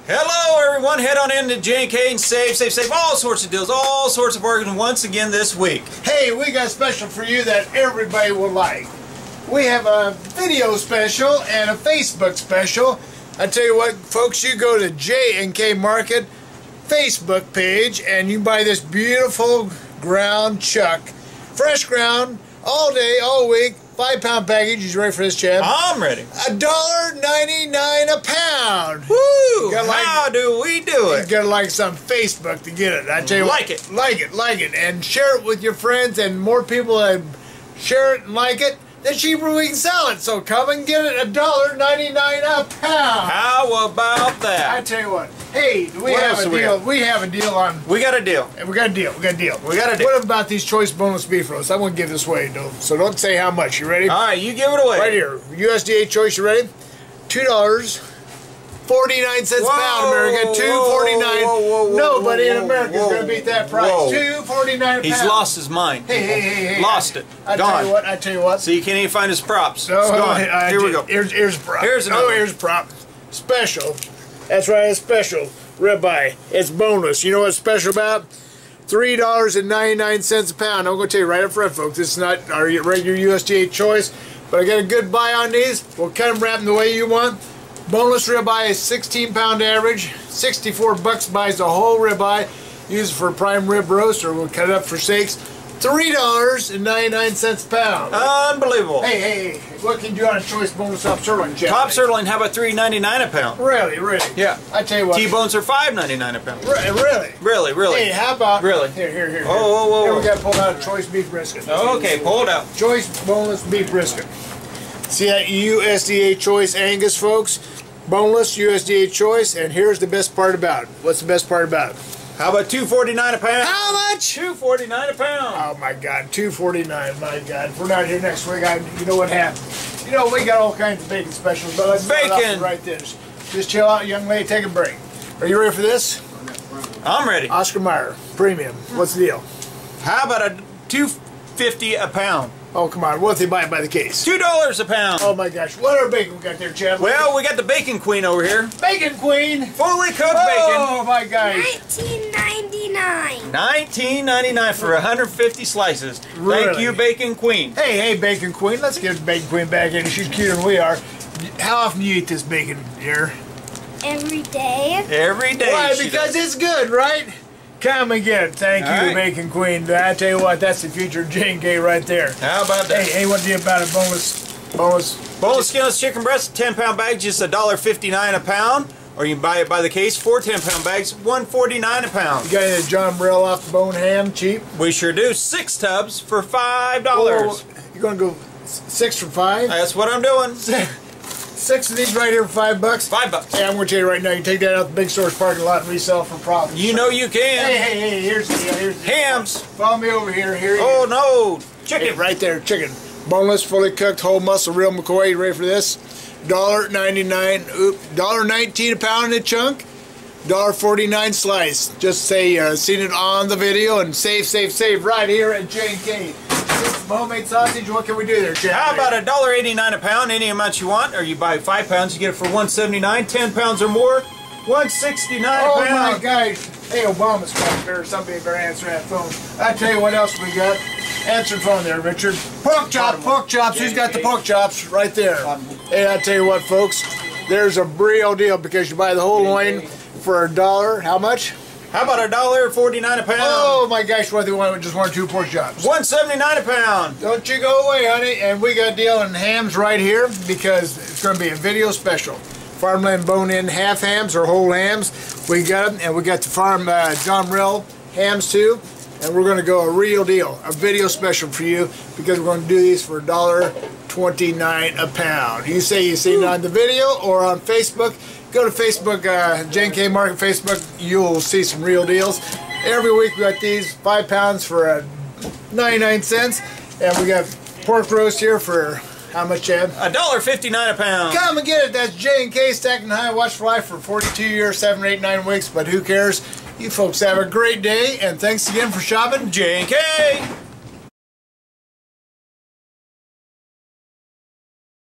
Hello everyone, head on into J&K and save all sorts of deals, all sorts of bargains once again this week. Hey, we got a special for you that everybody will like. We have a video special and a Facebook special. I tell you what, folks, you go to J&K Market Facebook page and you buy this beautiful ground chuck. Fresh ground, all day, all week. 5-pound package. You ready for this, Chad? I'm ready. $1.99 a pound. Woo! How do we do it? You gotta like some Facebook to get it. I tell you like what, like it, and share it with your friends. And more people that share it and like it, the cheaper we can sell it. So come and get it, $1.99 a pound. How about that? I tell you what. Hey, we have a deal. We have a deal on. We got a deal. We got a deal. We got a deal. We got a deal. What about these choice boneless beef roasts? I'm gonna give this away, though. So don't say how much. You ready? All right, you give it away. Right here, USDA choice. You ready? $2.49 a pound, America. $2.49. Nobody in America is gonna beat that price. $2.49 a pound. He's lost his mind. Hey. Lost it. I Gone. tell you what. So you can't even find his props. No, it's gone. Here we go. Here's a prop. Here's another. Here's a prop. Special. That's right, it's special. Ribeye. It's boneless. You know what's special about? $3.99 a pound. I'm going to tell you right up front, folks. This is not our regular USDA choice, but I got a good buy on these. We'll cut them, wrap them the way you want. Boneless ribeye is 16-pound average. $64 buys the whole ribeye. Use it for a prime rib roast, or we'll cut it up for steaks. $3.99 a pound. Unbelievable. Hey, what can you do on a choice boneless top sirloin, Jeff? Top sirloin, how about $3.99 a pound? Really? Yeah. I tell you what. T-bones are $5.99 a pound. Really? Really. Hey, how about... Really? Here. Whoa. Here we got to pull out a choice beef brisket. Okay, pull it out. Choice boneless beef brisket. See that USDA choice Angus, folks? Boneless USDA choice, and here's the best part about it. What's the best part about it? How about $2.49 a pound? How much? $2.49 a pound. Oh my God, $2.49. My God, if we're not here next week, you know what happens. You know, we got all kinds of bacon specials, but let's start off right this. Just chill out, young lady, take a break. Are you ready for this? I'm ready. Oscar Mayer, premium. What's the deal? How about a $2.50 a pound? Oh, come on. What if they buy it by the case? $2 a pound. Oh, my gosh. What other bacon we got there, Chad? Well, we got the Bacon Queen over here. Bacon Queen. Fully cooked bacon. Oh, my gosh. $19.99. $19.99 for 150 slices. Really? Thank you, Bacon Queen. Hey, Bacon Queen. Let's get Bacon Queen back in. She's cuter than we are. How often do you eat this bacon, dear? Every day. Every day. Why? Because it's good, right? Come and get it. Thank you, Bacon Queen. I tell you what, that's the future of J&K right there. How about that? Hey, what do you about a boneless Skinless chicken breast, 10-pound bag, just $1.59 a pound. Or you can buy it by the case, 4 10-pound bags, $1.49 a pound. You got any John Brill off the bone ham, cheap? We sure do. 6 tubs for $5. You're going to go 6 for 5? That's what I'm doing. 6 of these right here for $5? $5. Hey, I'm going to tell you right now, you can take that out the big store's parking lot and resell for profit. You know you can. Hey, here's the deal. Hams. Follow me over here. Oh, no. Chicken. Hey, right there, chicken. Boneless, fully cooked, whole muscle, real McCoy. You ready for this? $1.99, $1.19 a pound in a chunk. $1.49 slice. Just say seen it on the video and save right here at J&K. Homemade sausage, what can we do there, Chad? How about $1.89 a pound, any amount you want, or you buy 5 pounds, you get it for $1.79, 10 pounds or more, $1.69 a pound. Oh my gosh. Hey, Obama's coming there. Somebody better answer that phone. I tell you what else we got. Answer the phone there, Richard. Pork chops. Who's got the pork chops? Right there. Hey, I tell you what, folks. There's a real deal because you buy the whole loin for $1. How much? How about $1.49 a pound? Oh my gosh, what do they want? Just 1 or 2 pork chops. $1.79 a pound. Don't you go away, honey. And we got a deal on hams right here because it's going to be a video special. Farmland bone-in half hams or whole hams. We got them, and we got the farm John Brill hams too. And we're going to go a real deal, a video special for you because we're going to do these for $1.29 a pound. You say you've seen it on the video or on Facebook. Go to Facebook, J&K Market Facebook. You'll see some real deals. Every week we got these 5 pounds for 99 cents, and we got pork roast here for how much, Chad? $1.59 a pound. Come and get it. That's J&K Stacking High Watch for Life for 42 years, 7, 8, 9 weeks. But who cares? You folks have a great day, and thanks again for shopping. J&K.